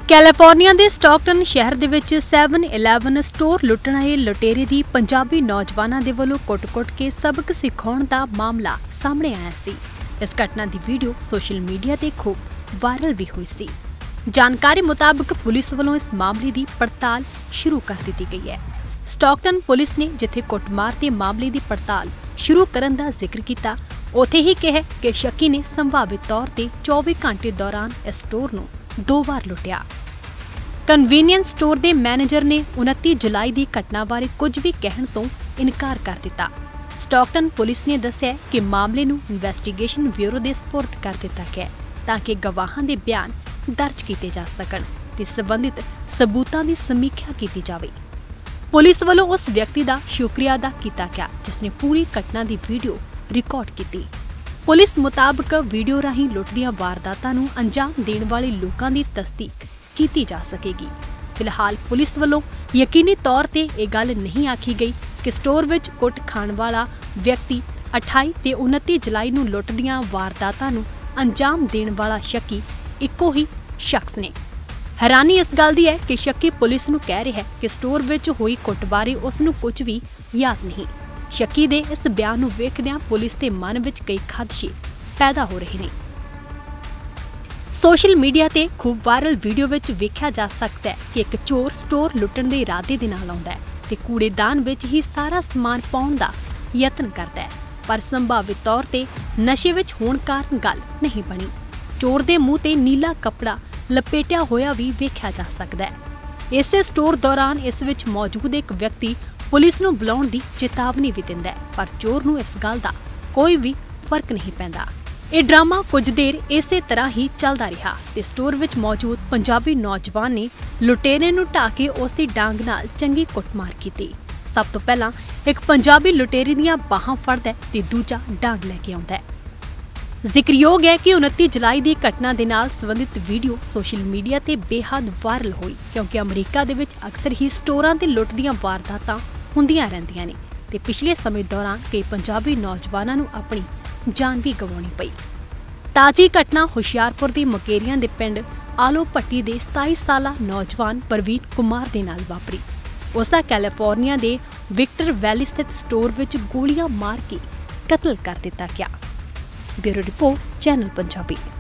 California ਦੇ Stockton ਸ਼ਹਿਰ ਦੇ ਵਿੱਚ 7-11 ਸਟੋਰ ਲੁੱਟਣ ਆਏ ਲੁਟੇਰੇ ਦੀ ਪੰਜਾਬੀ ਨੌਜਵਾਨਾਂ ਦੇ ਵੱਲੋਂ ਕੁੱਟ-ਕੁੱਟ ਕੇ ਸਬਕ ਸਿਖਾਉਣ ਦਾ ਮਾਮਲਾ ਸਾਹਮਣੇ ਆਇਆ ਸੀ। ਇਸ ਘਟਨਾ ਦੀ ਵੀਡੀਓ ਸੋਸ਼ਲ ਮੀਡੀਆ ਤੇ ਖੂਬ ਵਾਇਰਲ ਵੀ ਹੋਈ ਸੀ। ਜਾਣਕਾਰੀ ਮੁਤਾਬਕ ਪੁਲਿਸ ਵੱਲੋਂ ਇਸ ਮਾਮਲੇ ਦੀ ਪੜਤਾਲ ਸ਼ੁਰੂ ਕਰ ਦਿੱਤੀ ਗਈ ਹੈ। ਸਟਾਕਟਨ ਪੁਲਿਸ ਨੇ ਜਿੱਥੇ ਕੁੱਟਮਾਰ ਦੇ ਮਾਮਲੇ ਦੀ ਪੜਤਾਲ ਸ਼ੁਰੂ ਕਰਨ ਦਾ ਜ਼ਿਕਰ ਕੀਤਾ, ਉੱਥੇ ਹੀ ਕਿਹਾ ਕਿ ਸ਼ੱਕੀ ਨੇ ਸੰਭਾਵਿਤ ਤੌਰ ਤੇ 24 ਘੰਟੇ ਦੌਰਾਨ ਇਸ ਸਟੋਰ ਨੂੰ 2 ਵਾਰ ਲੁੱਟਿਆ। ਕਨਵੀਨੀਅੰਸ ਸਟੋਰ ਦੇ ਮੈਨੇਜਰ ਨੇ 29 ਜੁਲਾਈ ਦੀ ਘਟਨਾ ਬਾਰੇ ਕੁਝ ਵੀ ਕਹਿਣ ਤੋਂ ਇਨਕਾਰ ਕਰ ਦਿੱਤਾ। ਸਟਾਕਟਨ ਪੁਲਿਸ ਨੇ ਦੱਸਿਆ ਕਿ ਮਾਮਲੇ ਨੂੰ ਇਨਵੈਸਟੀਗੇਸ਼ਨ ਬਿਊਰੋ ਦੇ ਸਪੁਰਦ ਕਰ ਦਿੱਤਾ ਗਿਆ ਤਾਂ ਕਿ ਗਵਾਹਾਂ ਦੇ ਬਿਆਨ ਦਰਜ ਕੀਤੇ ਜਾ ਸਕਣ ਤੇ ਸੰਬੰਧਿਤ ਸਬੂਤਾਂ ਦੀ ਸਮੀਖਿਆ ਕੀਤੀ ਜਾਵੇ। ਪੁਲਿਸ ਵੱਲੋਂ ਉਸ ਵਿਅਕਤੀ ਦਾ ਸ਼ੁਕਰੀਆ ਅਦਾ ਕੀਤਾ ਗਿਆ ਜਿਸ ਨੇ ਪੂਰੀ ਘਟਨਾ ਦੀ ਵੀਡੀਓ ਰਿਕਾਰਡ ਕੀਤੀ। ਪੁਲਿਸ ਮੁਤਾਬਕ ਵੀਡੀਓ ਰਾਹੀਂ ਲੁੱਟ ਦੀਆਂ ਵਾਰਦਾਤਾਂ ਨੂੰ ਅੰਜਾਮ ਦੇਣ ਵਾਲੇ ਲੋਕਾਂ ਦੀ ਤਸਦੀਕ ਕੀਤੀ ਜਾ ਸਕੇਗੀ। ਫਿਲਹਾਲ ਪੁਲਿਸ ਵੱਲੋਂ ਯਕੀਨੀ ਤੌਰ ਤੇ ਇਹ ਗੱਲ ਨਹੀਂ ਆਖੀ ਗਈ ਕਿ ਸਟੋਰ ਵਿੱਚ ਕੁੱਟ ਖਾਣ ਵਾਲਾ ਵਿਅਕਤੀ 28 ਤੇ 29 ਜੁਲਾਈ ਨੂੰ ਲੁੱਟ ਦੀਆਂ ਵਾਰਦਾਤਾਂ ਨੂੰ ਅੰਜਾਮ ਦੇਣ ਵਾਲਾ ਸ਼ੱਕੀ ਇੱਕੋ ਹੀ ਸ਼ਖਸ ਨੇ। ਹੈਰਾਨੀ ਇਸ ਗੱਲ ਦੀ ਹੈ ਕਿ ਸ਼ੱਕੀ ਪੁਲਿਸ ਨੂੰ ਕਹਿ ਰਿਹਾ ਹੈ ਕਿ ਸਟੋਰ ਵਿੱਚ ਹੋਈ ਕੁੱਟ ਬਾਰੇ ਉਸ ਨੂੰ ਕੁਝ ਵੀ ਯਾਦ ਨਹੀਂ। ਸ਼ੱਕੀ ਦੇ ਇਸ ਬਿਆਨ ਨੂੰ ਵੇਖਦਿਆਂ ਪੁਲਿਸ ਦੇ ਮਨ ਵਿੱਚ ਕਈ ਖਦਸ਼ੇ ਪੈਦਾ ਹੋ ਰਹੇ ਨੇ। ਸੋਸ਼ਲ ਮੀਡੀਆ ਤੇ ਖੂਬ ਵਾਇਰਲ ਵੀਡੀਓ ਵਿੱਚ ਵੇਖਿਆ ਜਾ ਸਕਦਾ ਹੈ ਕਿ ਇੱਕ ਚੋਰ ਸਟੋਰ ਲੁੱਟਣ ਦੇ ਇਰਾਦੇ ਦੇ ਨਾਲ ਆਉਂਦਾ ਹੈ ਤੇ ਕੂੜੇਦਾਨ ਵਿੱਚ ਹੀ ਸਾਰਾ ਸਮਾਨ ਪਾਉਣ ਦਾ ਯਤਨ ਕਰਦਾ ਹੈ, ਪਰ ਸੰਭਾਵਿਤ ਤੌਰ ਤੇ ਨਸ਼ੇ ਵਿੱਚ ਹੋਣ ਕਾਰਨ ਗੱਲ ਨਹੀਂ ਬਣੀ। ਚੋਰ ਦੇ ਮੂੰਹ ਤੇ ਨੀਲਾ ਕੱਪੜਾ ਲਪੇਟਿਆ ਹੋਇਆ ਵੀ ਵੇਖਿਆ ਜਾ ਸਕਦਾ ਹੈ। ਇਸੇ ਸਟੋਰ ਦੌਰਾਨ ਇਸ ਵਿੱਚ ਮੌਜੂਦ ਇੱਕ ਵਿਅਕਤੀ ਪੁਲਿਸ ਨੂੰ ਬੁਲਾਉਣ ਦੀ ਚੇਤਾਵਨੀ ਵੀ ਦਿੰਦਾ ਹੈ, ਪਰ ਚੋਰ ਨੂੰ ਇਸ ਗੱਲ ਦਾ ਕੋਈ ਵੀ ਫਰਕ ਨਹੀਂ ਪੈਂਦਾ। ਇਹ ਡਰਾਮਾ ਕੁਝ ਦੇਰ ਇਸੇ ਤਰ੍ਹਾਂ ਹੀ ਚੱਲਦਾ ਰਿਹਾ ਤੇ ਸਟੋਰ ਵਿੱਚ ਮੌਜੂਦ ਪੰਜਾਬੀ ਨੌਜਵਾਨ ਨੇ ਲੁਟੇਰੇ ਨੂੰ ਢਾਹ ਕੇ ਉਸ ਦੀ ਡਾਂਗ ਨਾਲ ਚੰਗੀ ਕੁੱਟਮਾਰ ਕੀਤੀ। ਸਭ ਤੋਂ ਪਹਿਲਾਂ ਇੱਕ ਪੰਜਾਬੀ ਲੁਟੇਰੇ ਦੀਆਂ ਬਾਹਾਂ ਫੜਦਾ ਤੇ ਦੂਜਾ ਡਾਂਗ ਲੈ ਕੇ ਆਉਂਦਾ ਹੈ। ਜ਼ਿਕਰਯੋਗ ਹੈ ਕਿ 29 ਜੁਲਾਈ ਦੀ ਘਟਨਾ ਦੇ ਨਾਲ ਸੰਬੰਧਿਤ ਵੀਡੀਓ ਸੋਸ਼ਲ ਮੀਡੀਆ ਤੇ ਬੇਹੱਦ ਵਾਇਰਲ ਹੋਈ ਕਿਉਂਕਿ ਅਮਰੀਕਾ ਦੇ ਵਿੱਚ ਅਕਸਰ ਹੀ ਸਟੋਰਾਂ ਤੇ ਲੁੱਟ ਦੀਆਂ ਵਾਰਦਾਤਾਂ ਹੁੰਦੀਆਂ ਰਹਿੰਦੀਆਂ ਨੇ ਤੇ ਪਿਛਲੇ ਸਮੇਂ ਦੌਰਾਨ ਕਈ ਪੰਜਾਬੀ ਨੌਜਵਾਨਾਂ ਨੂੰ ਆਪਣੀ ਜਾਨ ਵੀ ਗਵਾਉਣੀ ਪਈ। ਤਾਜ਼ੀ ਘਟਨਾ ਹੁਸ਼ਿਆਰਪੁਰ ਦੀ ਮੁਕੇਰੀਆਂ ਦੇ ਪਿੰਡ ਆਲੋ ਭੱਟੀ ਦੇ 27 ਸਾਲਾ ਨੌਜਵਾਨ ਪ੍ਰਵੀਨ ਕੁਮਾਰ ਦੇ ਨਾਲ ਵਾਪਰੀ। ਉਸ ਦਾ ਕੈਲੀਫੋਰਨੀਆ ਦੇ ਵਿਕਟਰ ਵੈਲੀ ਸਥਿਤ ਸਟੋਰ ਵਿੱਚ ਗੋਲੀਆਂ ਮਾਰ ਕੇ ਕਤਲ ਕਰ ਦਿੱਤਾ ਗਿਆ। Bureau report, channel Punjabi.